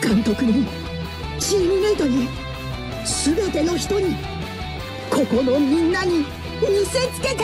監督にチームメイトに全ての人にここのみんなに見せつけてやる。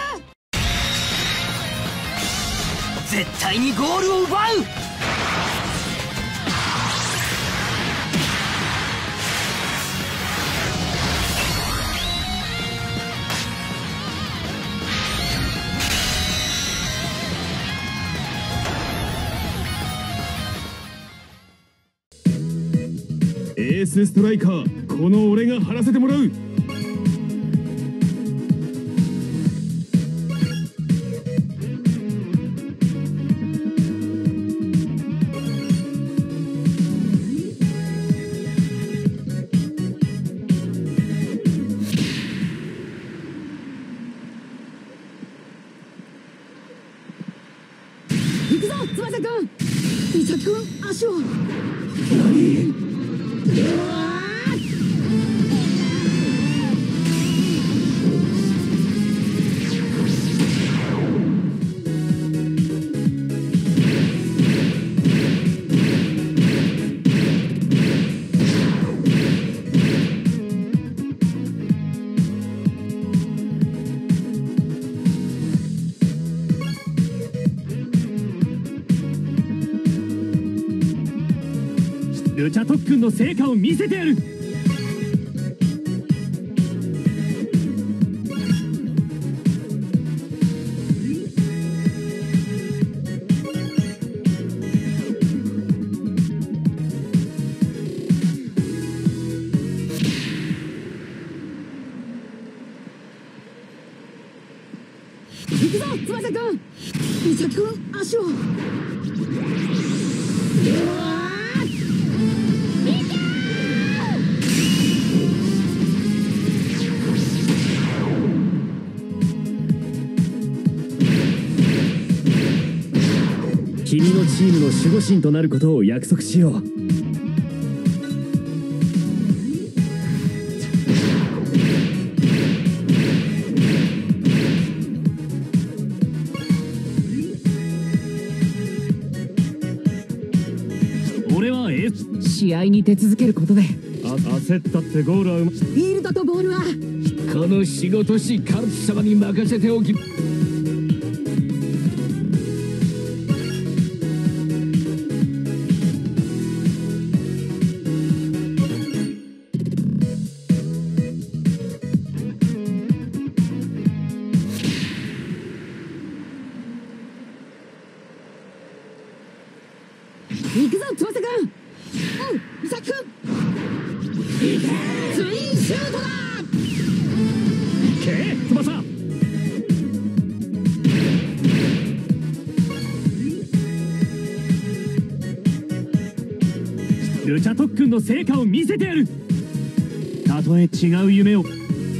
絶対にゴールを奪う。 エースストライカー、この俺が張らせてもらう。 行くぞ翼くん。伊崎くん足を。 ルチャ特訓の成果を見せてやる。 行くぞ翼くん。伊崎くん足を。 君のチームの守護神となることを約束しよう。俺は試合に出続けることで焦ったってゴールはフィールドとボールはこの仕事師カルピス様に任せておき。 行くぞ翼くん。伊崎くん。ツインシュートだ。 け翼。ルチャ特訓の成果を見せてやる。たとえ違う夢を。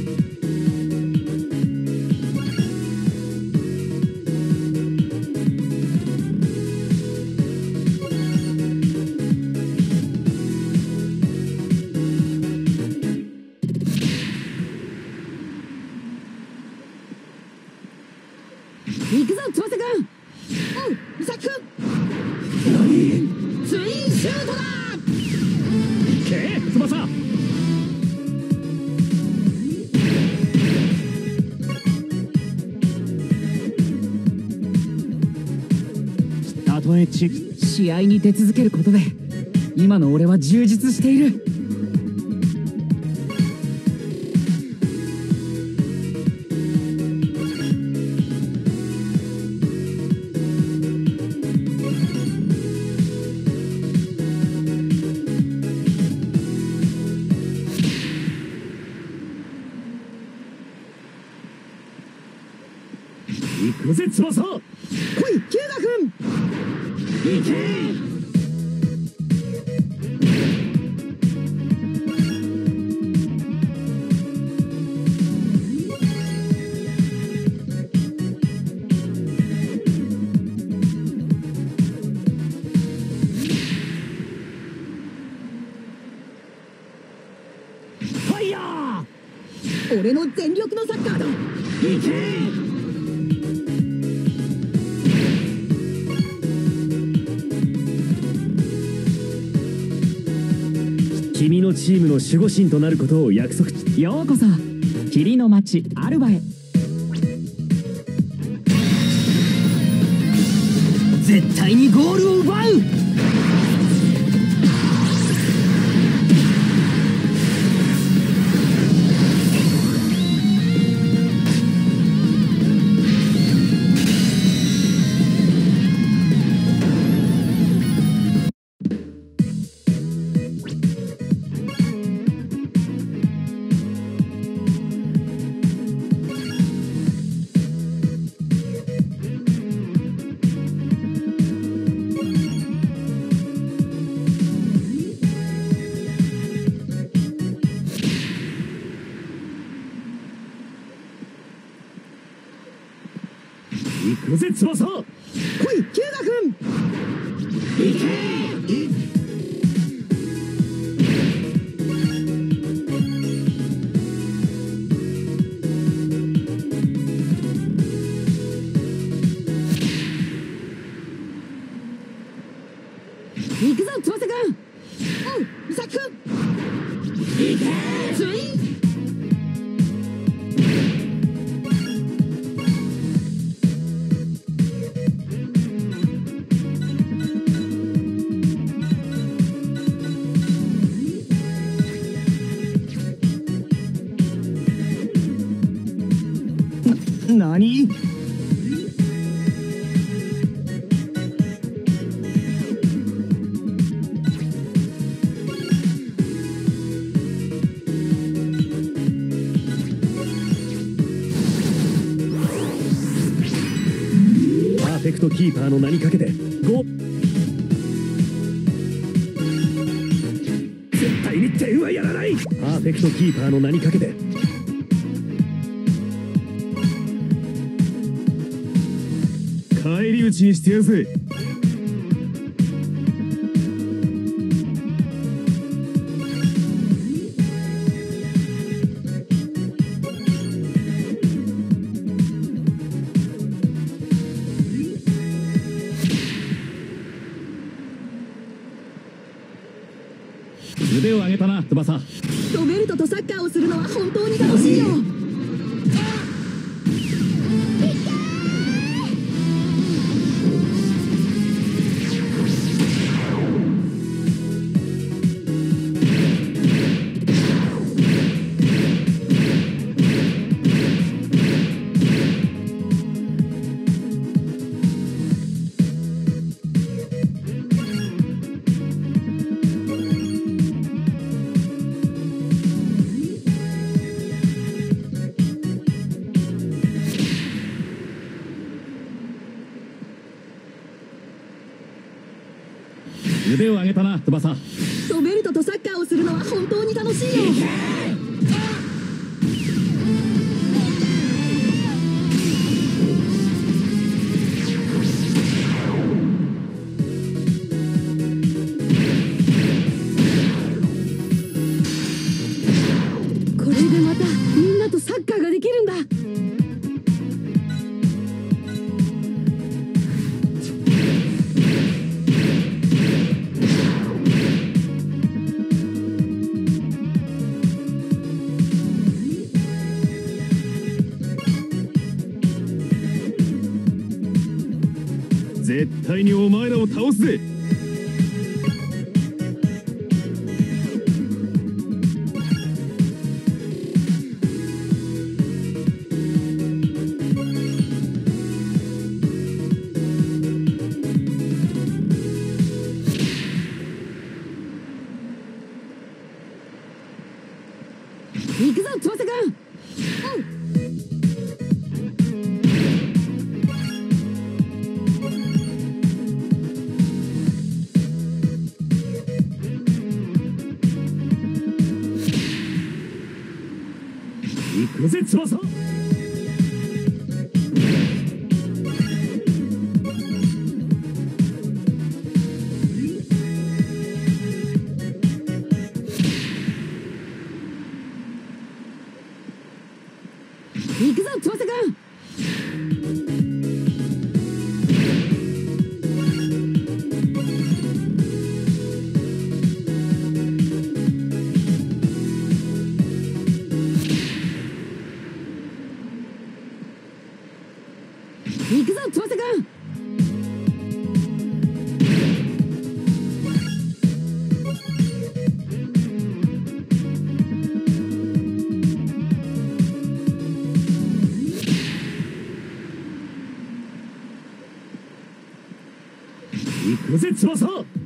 行くぞ翼くん。伊崎くん。ツインシュートだ。 け翼。たとえ試合に出続けることで今の俺は充実している。 行くぜ翼。 来いキューガ君。 行け。ファイヤー。 俺の全力のサッカーだ。 行け。 君のチームの守護神となることを約束。 ようこそ霧の町アルバへ。 絶対にゴールを奪う。 行くぜ翼。 来いキュウガ君。行くぞ翼君。おうミサキ君。つい何？パーフェクトキーパーの名にかけて5。絶対に点はやらない。パーフェクトキーパーの名にかけて返り討ちにしてやるぜ。腕を上げたな翼。 ロベルトとサッカーをするのは本当に楽しいよ。 腕を上げたな翼。 ロベルトとサッカーをするのは本当に楽しいよ。これでまたみんなとサッカーができるんだ。 絶対にお前らを倒すぜ。 行くぞ翼君。 行くぜ翼。 行くぞ翼君。 行くぞ翼くん。 行くぜ翼。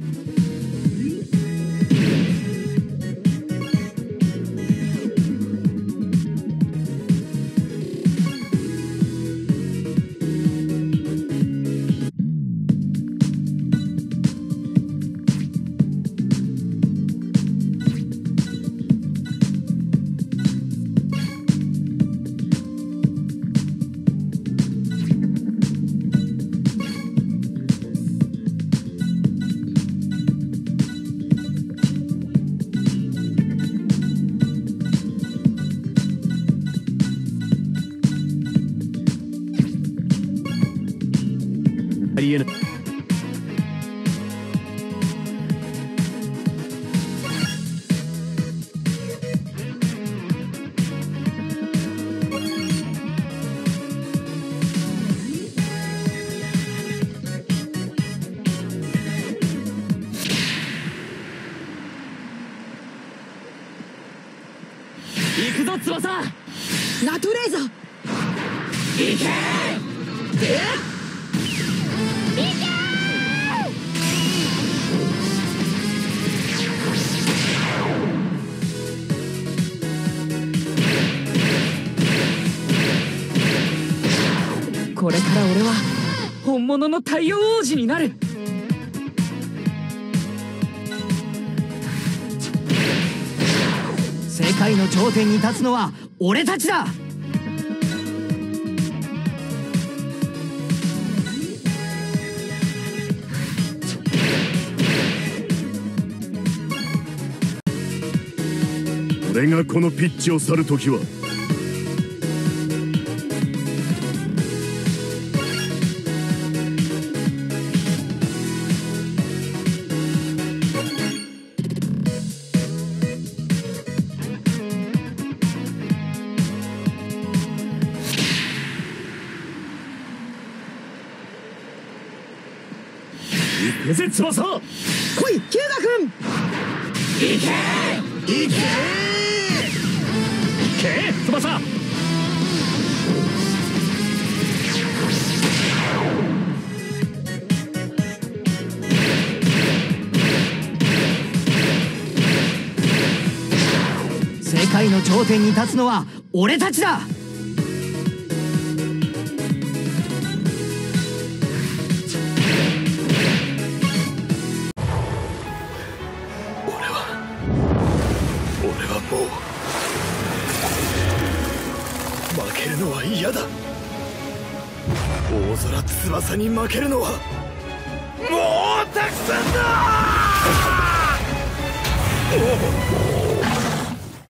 ありえない。行くぞ翼。 ラトレーザー。 行け。 これから俺は本物の太陽王子になる。世界の頂点に立つのは俺たちだ。 俺がこのピッチを去る時は行くぜ翼。 来いヒューガ君。 行け。 行け翼。 世界の頂点に立つのは俺たちだ。 俺はもう負けるのは嫌だ。大空翼に負けるのはもうたくさんだ。